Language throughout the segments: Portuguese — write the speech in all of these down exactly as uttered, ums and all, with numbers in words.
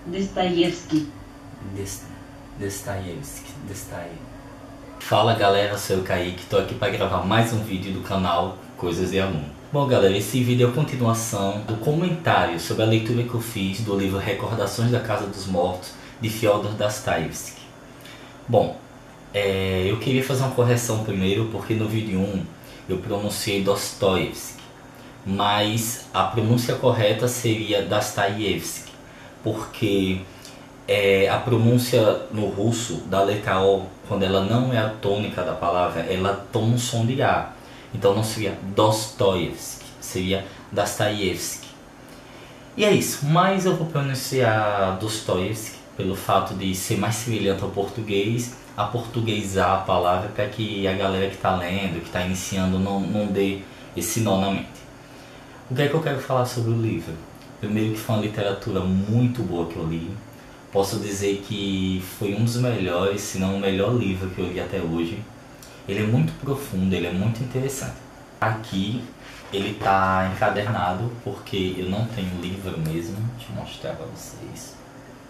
Dostoiévski. Dostoiévski, Dostoiévski. Fala galera, sou o Kaique, tô aqui para gravar mais um vídeo do canal Coisas de Aluno. Bom galera, esse vídeo é a continuação do comentário sobre a leitura que eu fiz do livro Recordações da Casa dos Mortos, de Fyodor Dostoiévski. Bom, é, eu queria fazer uma correção primeiro, porque no vídeo um eu pronunciei Dostoiévski, mas a pronúncia correta seria Dostoiévski, porque é, a pronúncia no russo da letra O, quando ela não é a tônica da palavra, ela toma um som de A. Então não seria Dostoiévski, seria Dostoiévski. E é isso, mas eu vou pronunciar Dostoiévski pelo fato de ser mais semelhante ao português, a portuguesar a palavra, para que a galera que está lendo, que está iniciando, não, não dê esse nó na mente. O que é que eu quero falar sobre o livro? Primeiro que foi uma literatura muito boa que eu li. Posso dizer que foi um dos melhores, se não o melhor livro que eu li até hoje. Ele é muito profundo, ele é muito interessante. Aqui ele está encadernado, porque eu não tenho livro mesmo. Deixa eu mostrar para vocês.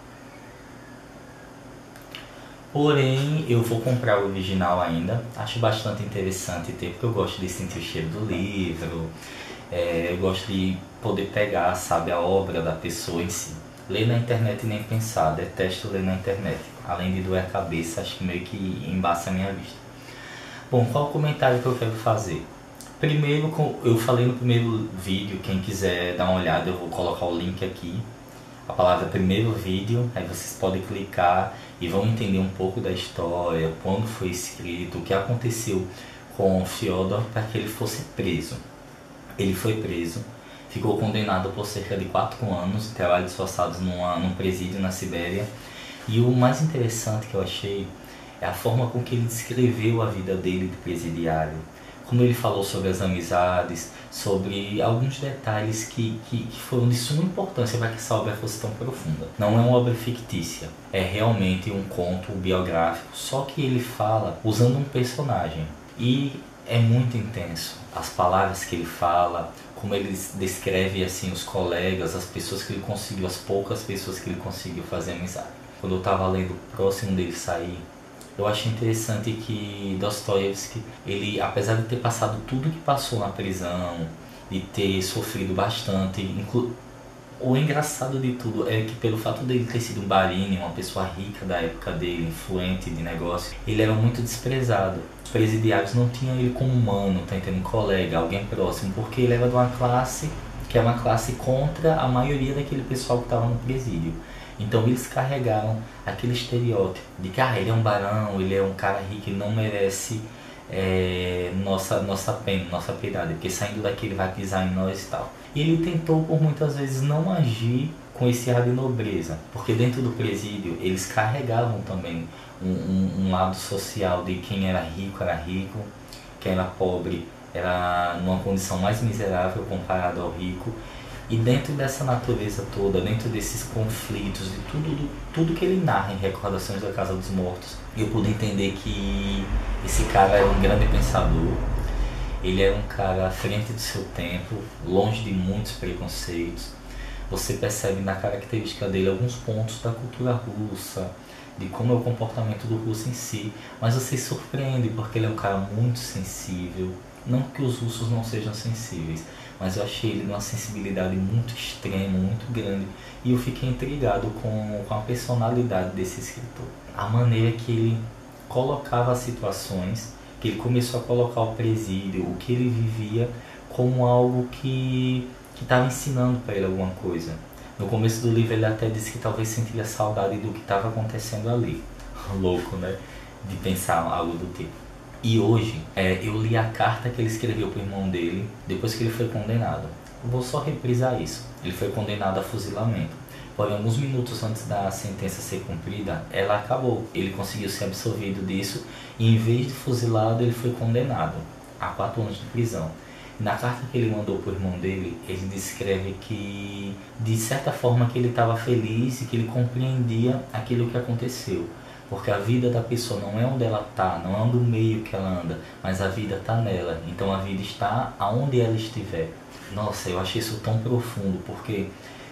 Porém, eu vou comprar o original ainda. Acho bastante interessante ter, porque eu gosto de sentir o cheiro do livro. É, eu gosto de poder pegar, sabe, a obra da pessoa em si. Ler na internet nem pensar, detesto ler na internet. Além de doer a cabeça, acho que meio que embaça a minha vista. Bom, qual o comentário que eu quero fazer? Primeiro, eu falei no primeiro vídeo, quem quiser dar uma olhada, eu vou colocar o link aqui. A palavra primeiro vídeo, aí vocês podem clicar e vão entender um pouco da história, quando foi escrito, o que aconteceu com Fyodor para que ele fosse preso. Ele foi preso, ficou condenado por cerca de quatro anos de trabalhos forçados numa, num presídio na Sibéria. E o mais interessante que eu achei é a forma com que ele descreveu a vida dele de presidiário. Como ele falou sobre as amizades, sobre alguns detalhes que, que, que foram de suma importância para que essa obra fosse tão profunda. Não é uma obra fictícia, é realmente um conto biográfico, só que ele fala usando um personagem. E é muito intenso. As palavras que ele fala, como ele descreve assim os colegas, as pessoas que ele conseguiu, as poucas pessoas que ele conseguiu fazer amizade. Quando eu estava lendo próximo dele sair, eu achei interessante que Dostoiévski, ele, apesar de ter passado tudo que passou na prisão, de ter sofrido bastante, inclu... o engraçado de tudo é que pelo fato dele ter sido um barine, uma pessoa rica da época dele, influente de negócio, ele era muito desprezado. Os presidiários não tinham ele como humano, tá entendendo? Um colega, alguém próximo, porque ele era de uma classe que é uma classe contra a maioria daquele pessoal que estava no presídio. Então eles carregaram aquele estereótipo de que ah, ele é um barão, ele é um cara rico, ele não merece é, nossa, nossa pena, nossa piedade, porque saindo daqui ele vai pisar em nós e tal. E ele tentou por muitas vezes não agir com esse ar de nobreza, porque dentro do presídio eles carregavam também um, um, um lado social de quem era rico era rico, quem era pobre era numa condição mais miserável comparado ao rico. E dentro dessa natureza toda, dentro desses conflitos, de tudo, tudo que ele narra em Recordações da Casa dos Mortos, eu pude entender que esse cara era um grande pensador, ele era um cara à frente do seu tempo, longe de muitos preconceitos. Você percebe na característica dele alguns pontos da cultura russa, de como é o comportamento do russo em si, mas você se surpreende porque ele é um cara muito sensível. Não que os russos não sejam sensíveis, mas eu achei ele numa sensibilidade muito extrema, muito grande. E eu fiquei intrigado com, com a personalidade desse escritor. A maneira que ele colocava as situações, que ele começou a colocar o presídio, o que ele vivia, como algo que estava ensinando para ele alguma coisa. No começo do livro ele até disse que talvez sentia saudade do que estava acontecendo ali. Louco, né? De pensar algo do tipo. E hoje, é, eu li a carta que ele escreveu para o irmão dele, depois que ele foi condenado. Eu vou só reprisar isso. Ele foi condenado a fuzilamento. Porém, alguns minutos antes da sentença ser cumprida, ela acabou. Ele conseguiu ser absolvido disso e, em vez de fuzilado, ele foi condenado a quatro anos de prisão. Na carta que ele mandou para o irmão dele, ele descreve que, de certa forma, que ele estava feliz e que ele compreendia aquilo que aconteceu. Porque a vida da pessoa não é onde ela está, não é onde o meio que ela anda, mas a vida está nela. Então a vida está aonde ela estiver. Nossa, eu achei isso tão profundo, porque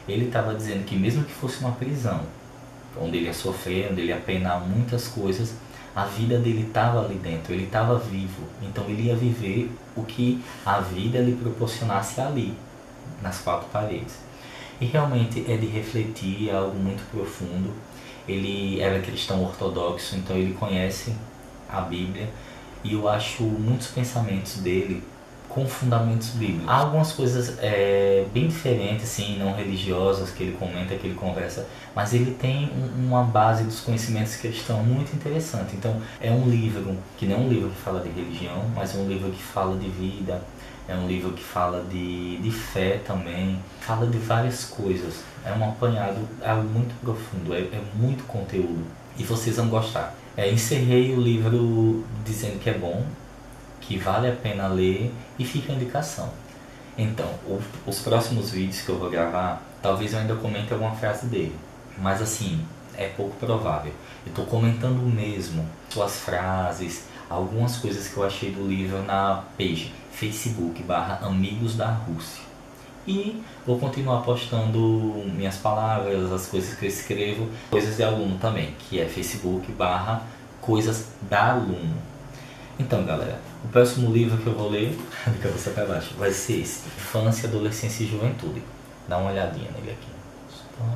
Ele estava dizendo que mesmo que fosse uma prisão, onde ele ia sofrer, onde ele ia penar muitas coisas, a vida dele estava ali dentro, ele estava vivo, então ele ia viver o que a vida lhe proporcionasse ali, nas quatro paredes. E realmente é de refletir, é algo muito profundo. Ele era cristão ortodoxo, então ele conhece a Bíblia, e eu acho muitos pensamentos dele com fundamentos bíblicos. Há algumas coisas é, bem diferentes, assim, não religiosas, que ele comenta, que ele conversa, mas ele tem um, uma base dos conhecimentos cristãos muito interessante. Então é um livro que não é um livro que fala de religião, mas é um livro que fala de vida, é um livro que fala de, de fé também, fala de várias coisas. É um apanhado, é algo muito profundo, é, é muito conteúdo, e vocês vão gostar. É, encerrei o livro dizendo que é bom, que vale a pena ler, e fica a indicação. Então, o, os próximos vídeos que eu vou gravar, talvez eu ainda comente alguma frase dele, mas assim, é pouco provável. Eu estou comentando mesmo suas frases, algumas coisas que eu achei do livro na page Facebook barra Amigos da Rússia. E vou continuar postando minhas palavras, as coisas que eu escrevo, coisas de aluno também, que é Facebook barra Coisas da Aluno. Então, galera, o próximo livro que eu vou ler, de cabeça para baixo, vai ser esse, Infância, Adolescência e Juventude. Dá uma olhadinha nele aqui.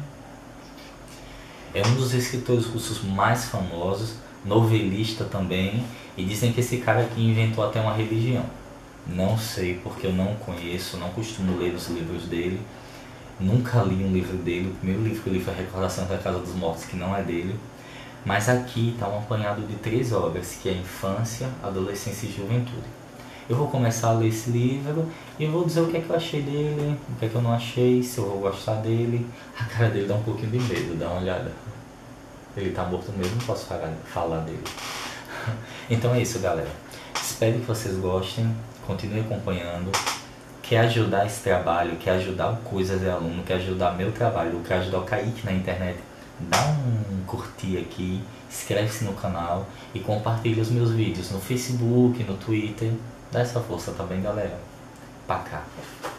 É um dos escritores russos mais famosos, novelista também, e dizem que esse cara aqui inventou até uma religião. Não sei, porque eu não conheço, não costumo ler os livros dele, nunca li um livro dele. O primeiro livro que eu li foi Recordação da Casa dos Mortos, que não é dele. Mas aqui está um apanhado de três obras, que é Infância, Adolescência e Juventude. Eu vou começar a ler esse livro e vou dizer o que é que eu achei dele, o que é que eu não achei, se eu vou gostar dele. A cara dele dá um pouquinho de medo, dá uma olhada. Ele tá morto mesmo, não posso falar, falar dele. Então é isso, galera. Espero que vocês gostem, continue acompanhando. Quer ajudar esse trabalho, quer ajudar o Coisas de Aluno, quer ajudar meu trabalho, quer ajudar o Kaique na internet, dá um curtir aqui, inscreve-se no canal e compartilha os meus vídeos no Facebook, no Twitter. Dá essa força também, galera. Pra cá.